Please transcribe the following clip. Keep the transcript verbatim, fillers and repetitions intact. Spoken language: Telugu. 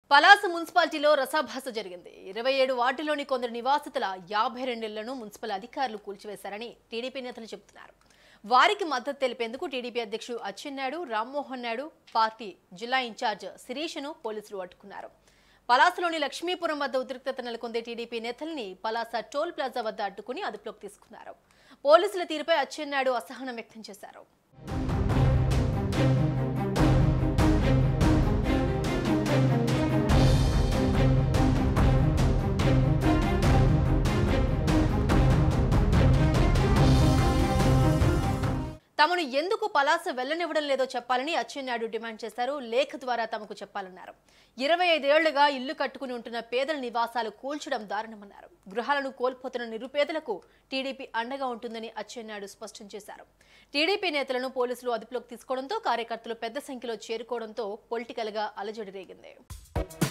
పలాస మున్సిపాలిటీలో రసాభాస జరిగింది. ఇరవై ఏడు వార్డులోని కొందరు నివాసితుల యాభై రెండు ఇళ్లను మున్సిపల్ అధికారులు కూల్చివేశారని టీడీపీ నేతలు చెబుతున్నారు. వారికి మద్దతు తెలిపేందుకు టీడీపీ అధ్యక్షుడు అచ్చెన్నాయుడు, రామ్మోహన్ నాయుడు, పార్టీ జిల్లా ఇన్ఛార్జ్ శిరీషను పోలీసులు అడ్డుకున్నారు. పలాసలోని లక్ష్మీపురం వద్ద ఉద్రిక్తత నెలకొంది. టీడీపీ నేతల్ని పలాస టోల్ ప్లాజా వద్ద అడ్డుకుని అదుపులోకి తీసుకున్నారు. పోలీసుల తీరుపై అచ్చెన్నాయుడు అసహనం వ్యక్తం చేశారు. తమను ఎందుకు పలాస వెళ్లనివ్వడం లేదో చెప్పాలని అచ్చెన్నాయుడు డిమాండ్ చేశారు. లేఖ ద్వారా తమకు చెప్పాలన్నారు. ఇరవై ఐదేళ్లుగా ఇల్లు కట్టుకుని ఉంటున్న పేదల నివాసాలు కూల్చడం దారుణమన్నారు. గృహాలను కోల్పోతున్న నిరుపేదలకు టీడీపీ అండగా ఉంటుందని అచ్చెన్నాయుడు స్పష్టం చేశారు. టీడీపీ నేతలను పోలీసులు అదుపులోకి తీసుకోవడంతో కార్యకర్తలు పెద్ద సంఖ్యలో చేరుకోవడంతో పొలిటికల్ గా అలజడి రేగింది.